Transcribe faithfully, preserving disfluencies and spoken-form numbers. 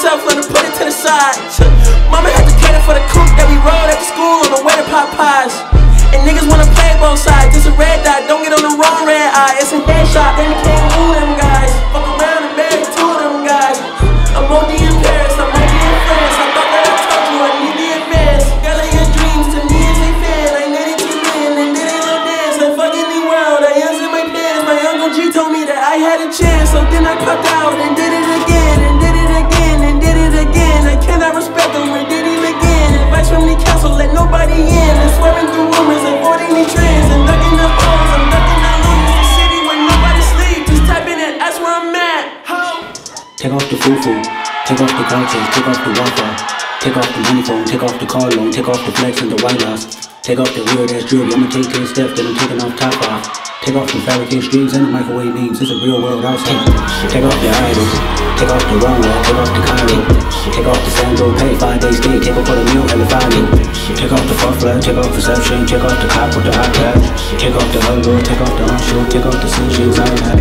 myself, let her put it to the side. Mama had to cater for the coupe that we rode at the school on the way to Popeyes. And niggas wanna play both sides. It's a red dot, don't get on the wrong red eye. It's a headshot, then you can't move them guys. Fuck around and marry two of them guys. I'm O D in Paris, I'm O D in France. I thought that I told you I need the advance. Girl, I your dreams to me as a fan. I need it to win and did it on dance. I fucking the world, I answered in my pants. My Uncle G told me that I had a chance. So then I popped out and did it again. And did it again, and did it again. I cannot respect them, I did it again. Advice from the council, let nobody in. And swearing through rumors, avoiding the trends. And ducking the balls, I'm ducking the lose. The city where nobody sleeps. Just type in it, that's where I'm at. Take off the foo-foo, take off the car chase, take off the Wi-Fi. Take off the money phone, take off the car loan, take off the flex and the white loss. Take off the weird ass jewelry, I'ma take ten steps, then I'm taking off top off. Take off the fabricated strings and the microwave memes, it's a real world outside. Take off the idols, take off the runway, take off the Cairo. Take off the Sandro, pay five days stay, take off for the meal, hella follow. Take off the fuck flag, take off perception, take off the cop with the iPad. Take off the hugger, take off the unsure, take off the sunshine,